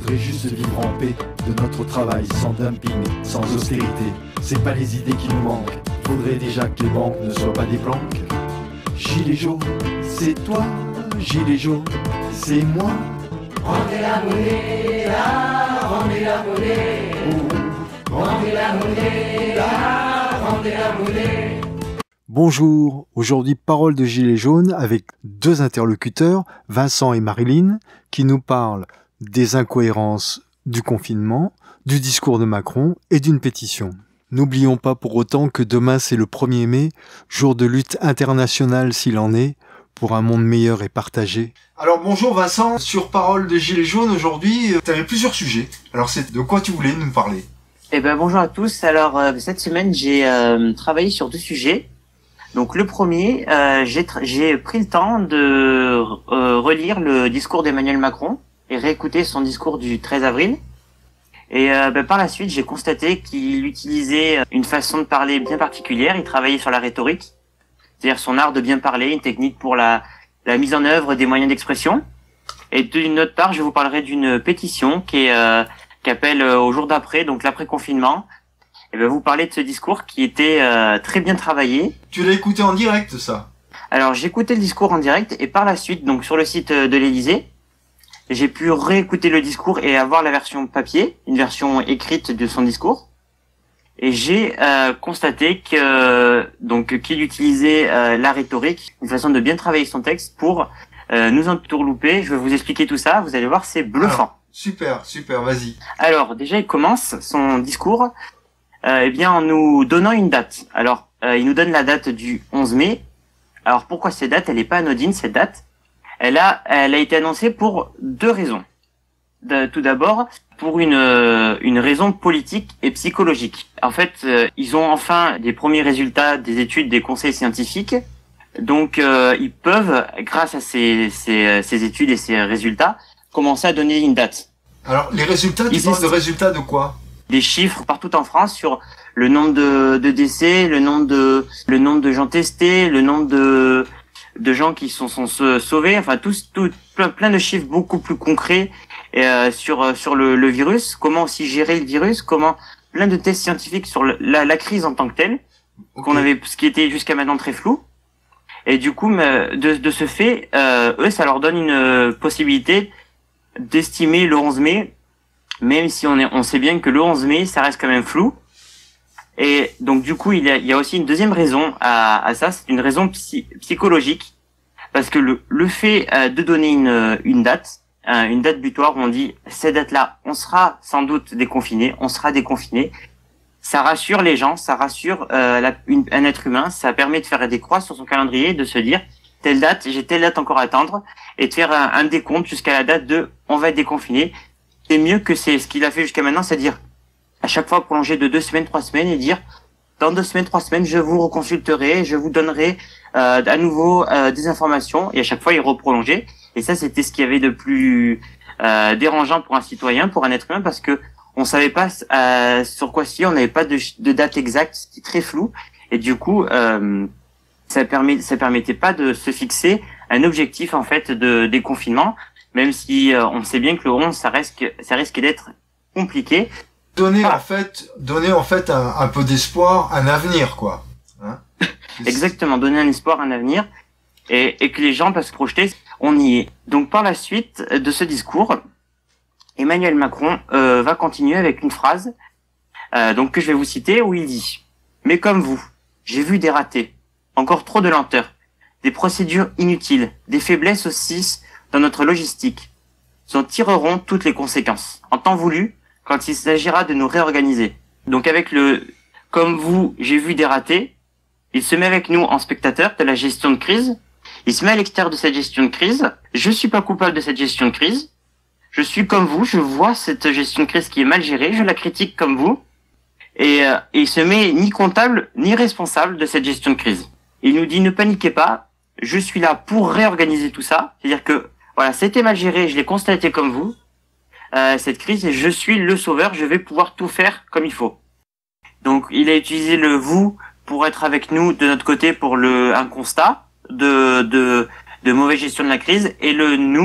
voudrait juste vivre en paix, de notre travail, sans dumping, sans austérité. C'est pas les idées qui nous manquent, faudrait déjà que les banques ne soient pas des planques. Gilets jaunes, c'est toi, Gilets jaunes, c'est moi. Rendez la monnaie là, rendez la monnaie. Oh, rendez la monnaie là, rendez la monnaie. Bonjour, aujourd'hui parole de Gilets jaunes avec deux interlocuteurs, Vincent et Marilyn, qui nous parlent des incohérences du confinement, du discours de Macron et d'une pétition. N'oublions pas pour autant que demain c'est le 1er mai, jour de lutte internationale s'il en est, pour un monde meilleur et partagé. Alors bonjour Vincent, sur Parole de Gilets jaunes aujourd'hui, tu avais plusieurs sujets. Alors c'est de quoi tu voulais nous parler? Bonjour à tous. Alors cette semaine j'ai travaillé sur deux sujets. Donc le premier, j'ai pris le temps de relire le discours d'Emmanuel Macron et réécouter son discours du 13 avril. Et par la suite, j'ai constaté qu'il utilisait une façon de parler bien particulière. Il travaillait sur la rhétorique, c'est-à-dire son art de bien parler, une technique pour la mise en œuvre des moyens d'expression. Et d'une autre part, je vous parlerai d'une pétition qui appelle au jour d'après, donc l'après-confinement. Et vous parler de ce discours qui était très bien travaillé. Tu l'as écouté en direct, ça? Alors, j'ai écouté le discours en direct et par la suite, donc sur le site de l'Élysée, j'ai pu réécouter le discours et avoir la version papier, une version écrite de son discours. Et j'ai constaté qu'il utilisait la rhétorique, une façon de bien travailler son texte pour nous entourlouper. Je vais vous expliquer tout ça, vous allez voir, c'est bluffant. Alors, super, vas-y. Alors, déjà, il commence son discours en nous donnant une date. Alors, il nous donne la date du 11 mai. Alors, pourquoi cette date? Elle n'est pas anodine, cette date. Elle a été annoncée pour deux raisons. Tout d'abord, pour une raison politique et psychologique. En fait, ils ont enfin des premiers résultats des études des conseils scientifiques. Donc, ils peuvent, grâce à ces études et ces résultats, commencer à donner une date. Alors, les résultats, tu parles de résultats de quoi? Des chiffres partout en France sur le nombre de décès, le nombre de gens testés, le nombre de gens qui sont sauvés, enfin plein de chiffres beaucoup plus concrets sur le virus, comment aussi gérer le virus, comment plein de tests scientifiques sur la crise en tant que telle, okay. Ce qui était jusqu'à maintenant très flou. Et du coup, de ce fait, eux, ça leur donne une possibilité d'estimer le 11 mai, même si on sait bien que le 11 mai, ça reste quand même flou. Et donc du coup, il y a aussi une deuxième raison à ça, c'est une raison psychologique, parce que le fait de donner une date butoir où on dit cette date-là, on sera sans doute déconfiné, ça rassure les gens, ça rassure un être humain, ça permet de faire des croix sur son calendrier, de se dire telle date, j'ai telle date encore à attendre, et de faire un décompte jusqu'à la date de on va être déconfiné. C'est mieux que c'est ce qu'il a fait jusqu'à maintenant, c'est-à-dire à chaque fois prolonger de 2 semaines, 3 semaines et dire dans 2 semaines, 3 semaines, je vous reconsulterai, je vous donnerai à nouveau des informations, et à chaque fois il reprolongeait. Et ça, c'était ce qu'il y avait de plus dérangeant pour un citoyen, pour un être humain, parce que on savait pas sur quoi on n'avait pas de date exacte, c'était très flou, et du coup ça permettait pas de se fixer un objectif en fait de déconfinement, même si on sait bien que le 11 ça risque d'être compliqué. Donner en fait un peu d'espoir, un avenir, quoi. Hein? Exactement, donner un espoir, un avenir, et que les gens peuvent se projeter. On y est. Donc par la suite de ce discours, Emmanuel Macron va continuer avec une phrase que je vais vous citer, où il dit « Mais comme vous, j'ai vu des ratés, encore trop de lenteur, des procédures inutiles, des faiblesses aussi dans notre logistique. Nous en tirerons toutes les conséquences. En temps voulu, quand il s'agira de nous réorganiser. » Donc avec le « comme vous, j'ai vu des ratés », il se met avec nous en spectateur de la gestion de crise. Il se met à l'extérieur de cette gestion de crise. Je suis pas coupable de cette gestion de crise. Je suis comme vous, je vois cette gestion de crise qui est mal gérée, je la critique comme vous. Et il se met ni comptable ni responsable de cette gestion de crise. Il nous dit ne paniquez pas, je suis là pour réorganiser tout ça. C'est-à-dire que voilà, c'était mal géré, je l'ai constaté comme vous. Cette crise, et je suis le sauveur, je vais pouvoir tout faire comme il faut. Donc il a utilisé le vous pour être avec nous de notre côté pour un constat de mauvaise gestion de la crise, et le nous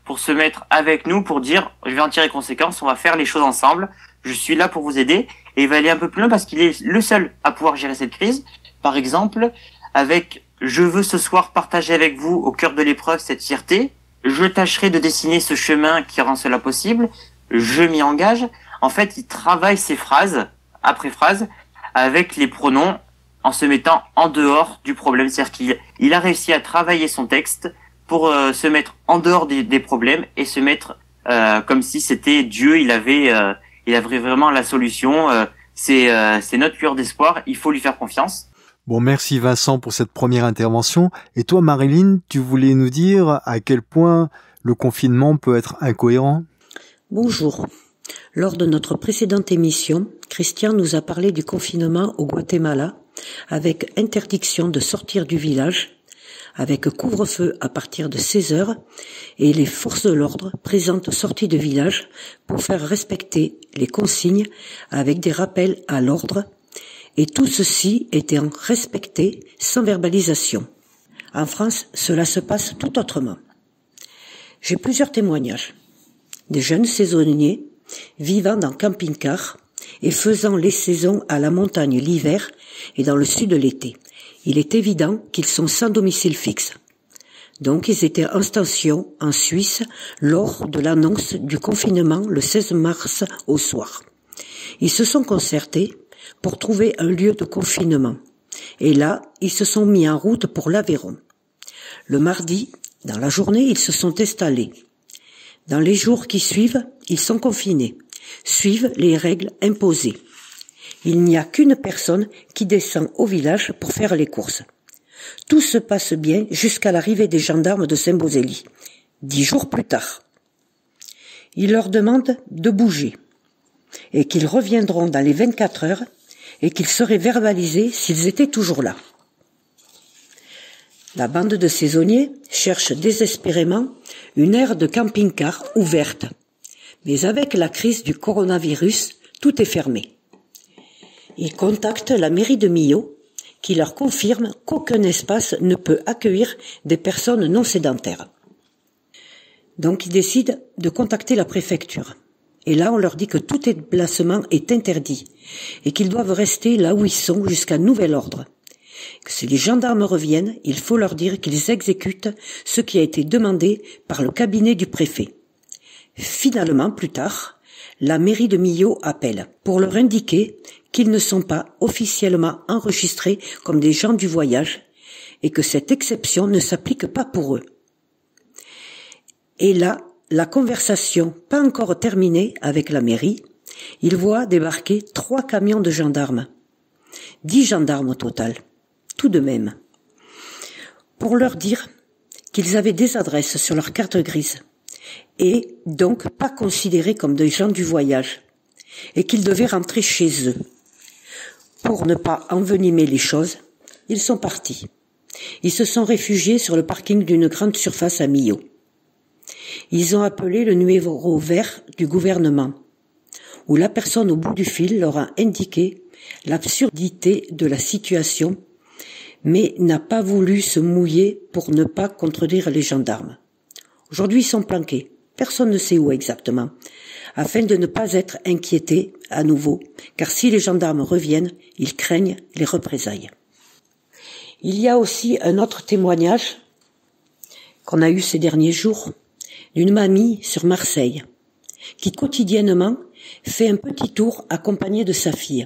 pour se mettre avec nous, pour dire, je vais en tirer conséquence, on va faire les choses ensemble, je suis là pour vous aider. Et il va aller un peu plus loin parce qu'il est le seul à pouvoir gérer cette crise. Par exemple, avec « Je veux ce soir partager avec vous au cœur de l'épreuve cette fierté. Je tâcherai de dessiner ce chemin qui rend cela possible. Je m'y engage. » En fait, il travaille ses phrases, après phrase, avec les pronoms en se mettant en dehors du problème. C'est-à-dire qu'il a réussi à travailler son texte pour se mettre en dehors des problèmes et se mettre comme si c'était Dieu, il avait vraiment la solution. C'est notre lueur d'espoir, il faut lui faire confiance. Bon, merci Vincent pour cette première intervention. Et toi, Marilyn, tu voulais nous dire à quel point le confinement peut être incohérent ? Bonjour. Lors de notre précédente émission, Christian nous a parlé du confinement au Guatemala, avec interdiction de sortir du village, avec couvre-feu à partir de 16 heures, et les forces de l'ordre présentes aux sorties de village pour faire respecter les consignes avec des rappels à l'ordre, et tout ceci étant respecté sans verbalisation. En France, cela se passe tout autrement. J'ai plusieurs témoignages. Des jeunes saisonniers vivant dans camping-car et faisant les saisons à la montagne l'hiver et dans le sud l'été. Il est évident qu'ils sont sans domicile fixe. Donc ils étaient en station en Suisse lors de l'annonce du confinement le 16 mars au soir. Ils se sont concertés pour trouver un lieu de confinement. Et là, ils se sont mis en route pour l'Aveyron. Le mardi, dans la journée, ils se sont installés. Dans les jours qui suivent, ils sont confinés, suivent les règles imposées. Il n'y a qu'une personne qui descend au village pour faire les courses. Tout se passe bien jusqu'à l'arrivée des gendarmes de Saint-Bosély, 10 jours plus tard. Ils leur demandent de bouger et qu'ils reviendront dans les 24 heures et qu'ils seraient verbalisés s'ils étaient toujours là. La bande de saisonniers cherche désespérément une aire de camping-car ouverte. Mais avec la crise du coronavirus, tout est fermé. Ils contactent la mairie de Millau, qui leur confirme qu'aucun espace ne peut accueillir des personnes non sédentaires. Donc ils décident de contacter la préfecture. Et là, on leur dit que tout déplacement est interdit et qu'ils doivent rester là où ils sont jusqu'à nouvel ordre. Que si les gendarmes reviennent, il faut leur dire qu'ils exécutent ce qui a été demandé par le cabinet du préfet. Finalement, plus tard, la mairie de Millau appelle pour leur indiquer qu'ils ne sont pas officiellement enregistrés comme des gens du voyage et que cette exception ne s'applique pas pour eux. Et là, la conversation, pas encore terminée avec la mairie, ils voient débarquer 3 camions de gendarmes. 10 gendarmes au total, tout de même. Pour leur dire qu'ils avaient des adresses sur leur carte grise et donc pas considérés comme des gens du voyage et qu'ils devaient rentrer chez eux. Pour ne pas envenimer les choses, ils sont partis. Ils se sont réfugiés sur le parking d'une grande surface à Millau. Ils ont appelé le numéro vert du gouvernement, où la personne au bout du fil leur a indiqué l'absurdité de la situation, mais n'a pas voulu se mouiller pour ne pas contredire les gendarmes. Aujourd'hui, ils sont planqués, personne ne sait où exactement, afin de ne pas être inquiétés à nouveau, car si les gendarmes reviennent, ils craignent les représailles. Il y a aussi un autre témoignage qu'on a eu ces derniers jours, d'une mamie sur Marseille, qui quotidiennement fait un petit tour accompagnée de sa fille.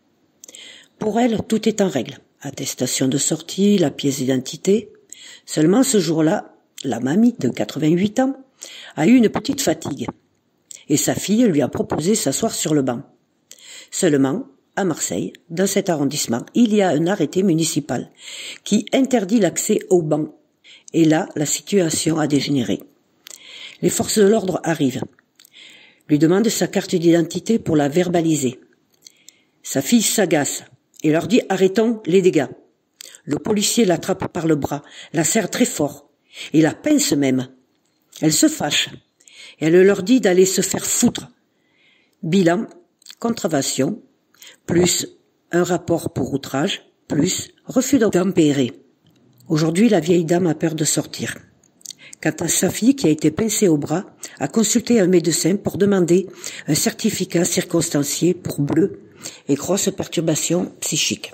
Pour elle, tout est en règle. Attestation de sortie, la pièce d'identité. Seulement ce jour-là, la mamie de 88 ans a eu une petite fatigue. Et sa fille lui a proposé s'asseoir sur le banc. Seulement, à Marseille, dans cet arrondissement, il y a un arrêté municipal qui interdit l'accès au banc. Et là, la situation a dégénéré. Les forces de l'ordre arrivent, lui demandent sa carte d'identité pour la verbaliser. Sa fille s'agace et leur dit « Arrêtons les dégâts ». Le policier l'attrape par le bras, la serre très fort et la pince même. Elle se fâche et elle leur dit d'aller se faire foutre. Bilan, contravention, plus un rapport pour outrage, plus refus d'obtempérer. Aujourd'hui, la vieille dame a peur de sortir, quant à sa fille qui a été pincée au bras, a consulté un médecin pour demander un certificat circonstancié pour bleu et grosse perturbation psychique.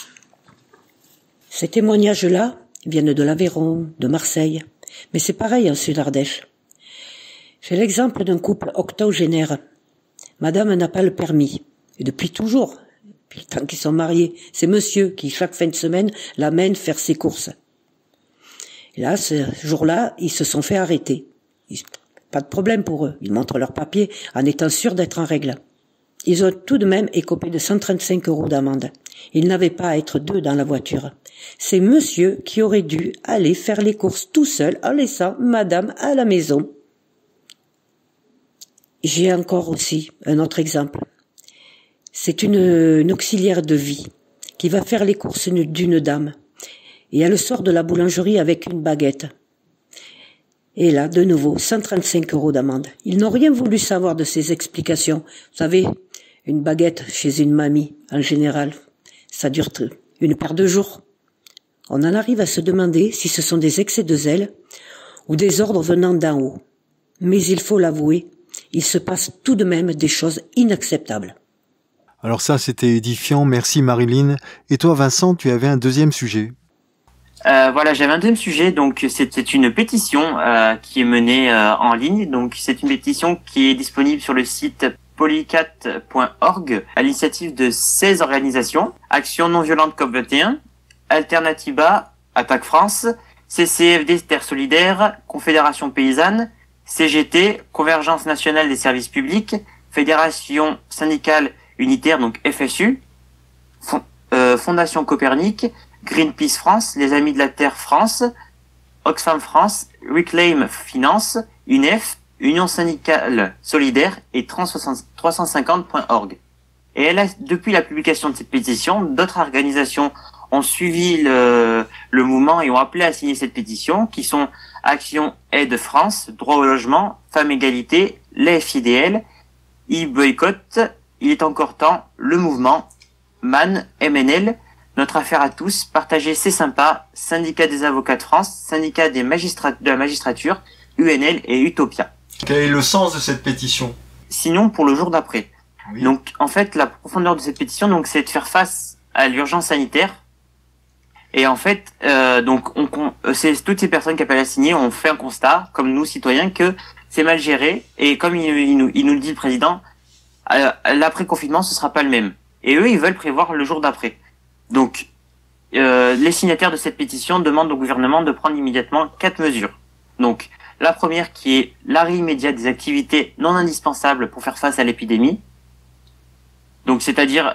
Ces témoignages-là viennent de l'Aveyron, de Marseille, mais c'est pareil en Sud-Ardèche. J'ai l'exemple d'un couple octogénaire. Madame n'a pas le permis, et depuis toujours, depuis le temps qu'ils sont mariés, c'est monsieur qui, chaque fin de semaine, l'amène faire ses courses. Et là, ce jour-là, ils se sont fait arrêter. Pas de problème pour eux. Ils montrent leurs papiers en étant sûrs d'être en règle. Ils ont tout de même écopé de 135 € d'amende. Ils n'avaient pas à être deux dans la voiture. C'est monsieur qui aurait dû aller faire les courses tout seul en laissant madame à la maison. J'ai encore aussi un autre exemple. C'est une auxiliaire de vie qui va faire les courses d'une dame. Et elle sort de la boulangerie avec une baguette. Et là, de nouveau, 135 € d'amende. Ils n'ont rien voulu savoir de ces explications. Vous savez, une baguette chez une mamie, en général, ça dure une paire de jours. On en arrive à se demander si ce sont des excès de zèle ou des ordres venant d'en haut. Mais il faut l'avouer, il se passe tout de même des choses inacceptables. Alors ça, c'était édifiant. Merci Marilyn. Et toi, Vincent, tu avais un deuxième sujet. Voilà, j'avais un deuxième sujet. Donc, c'était une pétition qui est menée en ligne. Donc, c'est une pétition qui est disponible sur le site polycat.org à l'initiative de 16 organisations. Action non violente COP21, Alternativa, Attaque France, CCFD Terre Solidaire, Confédération Paysanne, CGT, Convergence Nationale des Services Publics, Fédération Syndicale Unitaire, donc FSU, Fondation Copernic, Greenpeace France, Les Amis de la Terre France, Oxfam France, Reclaim Finance, UNEF, Union Syndicale Solidaire et Trans350.org. Et depuis la publication de cette pétition, d'autres organisations ont suivi le mouvement et ont appelé à signer cette pétition, qui sont Action Aide France, Droit au logement, Femmes Égalité, les FIDL, e-boycott, Il est encore temps, le mouvement, MAN, MNL, Notre affaire à tous, Partager c'est sympa, Syndicat des avocats de France, Syndicat de la magistrature, UNL et Utopia. Quel est le sens de cette pétition? Sinon, pour le jour d'après. Oui. Donc, en fait, la profondeur de cette pétition, donc, c'est de faire face à l'urgence sanitaire. Et en fait, c'est toutes ces personnes qui appellent à signer ont fait un constat, comme nous citoyens, que c'est mal géré. Et comme il nous le dit le président, l'après-confinement, ce sera pas le même. Et eux, ils veulent prévoir le jour d'après. Donc, les signataires de cette pétition demandent au gouvernement de prendre immédiatement 4 mesures. Donc, la première qui est l'arrêt immédiat des activités non indispensables pour faire face à l'épidémie. Donc, c'est-à-dire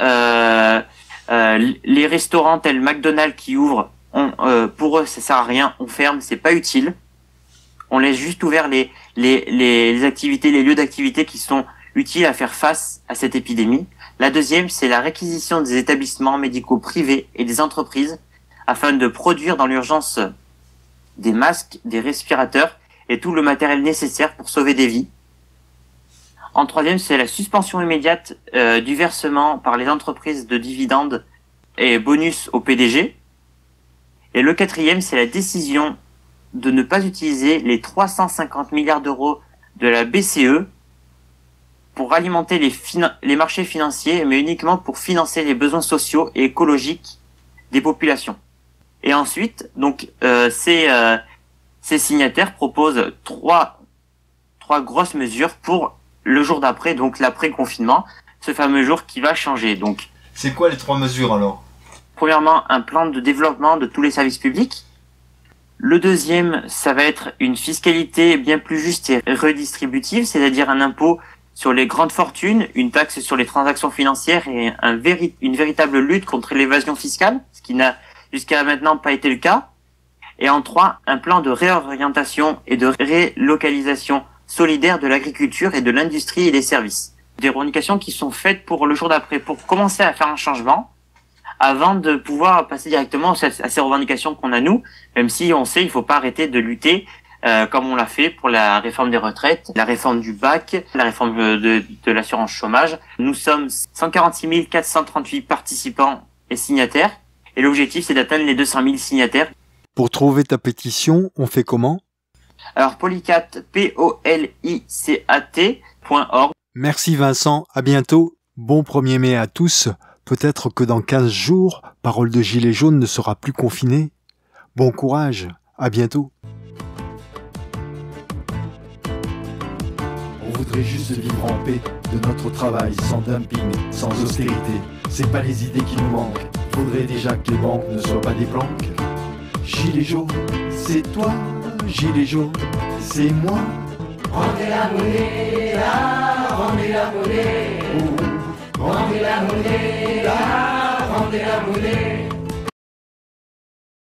les restaurants tels McDonald's qui ouvrent, pour eux, ça sert à rien, on ferme, c'est pas utile. On laisse juste ouvert les activités, les lieux d'activité qui sont utiles à faire face à cette épidémie. La deuxième, c'est la réquisition des établissements médicaux privés et des entreprises afin de produire dans l'urgence des masques, des respirateurs et tout le matériel nécessaire pour sauver des vies. En troisième, c'est la suspension immédiate du versement par les entreprises de dividendes et bonus au PDG. Et le quatrième, c'est la décision de ne pas utiliser les 350 milliards d'euros de la BCE pour alimenter les marchés financiers, mais uniquement pour financer les besoins sociaux et écologiques des populations. Et ensuite, donc, ces signataires proposent trois grosses mesures pour le jour d'après, donc l'après-confinement, ce fameux jour qui va changer. Donc, c'est quoi les 3 mesures alors? Premièrement, un plan de développement de tous les services publics. Le deuxième, ça va être une fiscalité bien plus juste et redistributive, c'est-à-dire un impôt sur les grandes fortunes, une taxe sur les transactions financières et une véritable lutte contre l'évasion fiscale, ce qui n'a jusqu'à maintenant pas été le cas. Et en 3, un plan de réorientation et de relocalisation solidaire de l'agriculture et de l'industrie et des services. Des revendications qui sont faites pour le jour d'après, pour commencer à faire un changement, avant de pouvoir passer directement à ces revendications qu'on a nous, même si on sait il faut pas arrêter de lutter, comme on l'a fait pour la réforme des retraites, la réforme du bac, la réforme de l'assurance chômage. Nous sommes 146 438 participants et signataires, et l'objectif c'est d'atteindre les 200 000 signataires. Pour trouver ta pétition, on fait comment? Alors Polycat, POLICAT.org. Merci Vincent, à bientôt. Bon 1er mai à tous. Peut-être que dans 15 jours, Parole de Gilet jaune ne sera plus confinée. Bon courage, à bientôt. On voudrait juste vivre en paix, de notre travail, sans dumping, sans austérité. C'est pas les idées qui nous manquent, faudrait déjà que les banques ne soient pas des planques. Gilet jaune, c'est toi, gilet jaune, c'est moi. Rendez la monnaie là, rendez la monnaie. Rendez la monnaie là, rendez la monnaie.